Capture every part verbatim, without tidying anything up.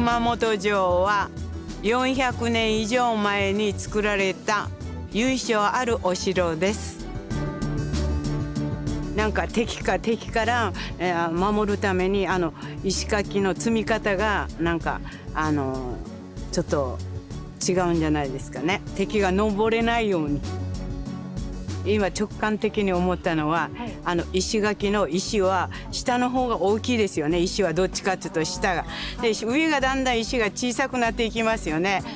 熊本城はよんひゃくねん以上前に作られた由緒あるお城です。なんか敵か敵から、えー、守るためにあの石垣の積み方がなんかあのちょっと違うんじゃないですかね。敵が登れないように。今直感的に思ったのは、はい、あの石垣の石は下の方が大きいですよね。石はどっちかというと下がで上がだんだん石が小さくなっていきますよね。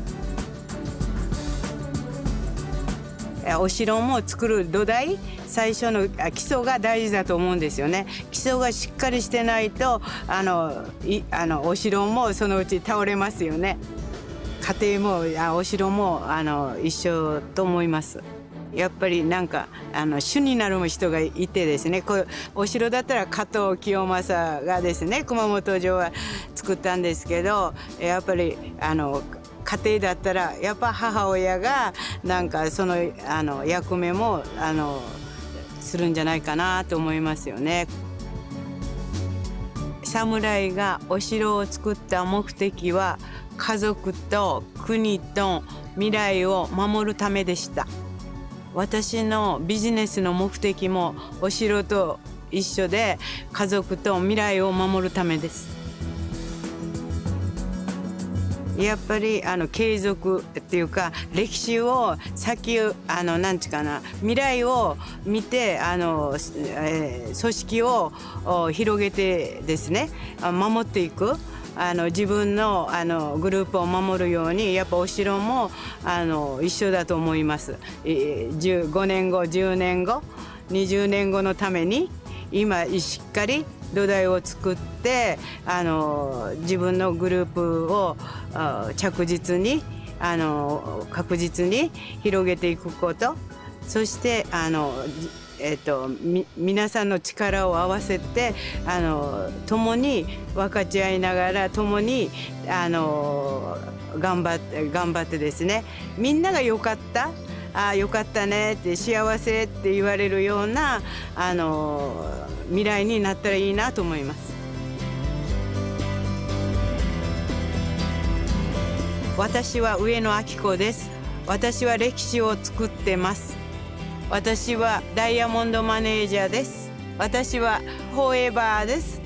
お城も作る土台、最初の基礎が大事だと思うんですよね。基礎がしっかりしてないとあのいあのお城もそのうち倒れますよね。家庭もあお城もあの一緒と思います。やっぱりなんかあの主になる人がいてですね、こうお城だったら加藤清正がですね熊本城は作ったんですけど、やっぱりあの家庭だったらやっぱ母親がなんかそのあの役目もあのするんじゃないかなと思いますよね。侍がお城を作った目的は家族と国と未来を守るためでした。私のビジネスの目的もお城と一緒で家族と未来を守るためです。やっぱりあの継続っていうか歴史を先あのなんちゅうかな未来を見てあの、えー、組織を広げてですね守っていく。あの自分のあのグループを守るようにやっぱお城もあの一緒だと思います。じゅうごねんごじゅうねんごにじゅうねんごのために今しっかり土台を作ってあの自分のグループを着実にあの確実に広げていくこと、そしてあのえーと、み皆さんの力を合わせてあの共に分かち合いながら共にあの頑張って頑張ってですね、みんながよかったあよかったねって幸せって言われるようなあの未来になったらいいなと思います。私は上野明子です。私は歴史を作ってます。私はダイヤモンドマネージャーです。私はフォーエバーです。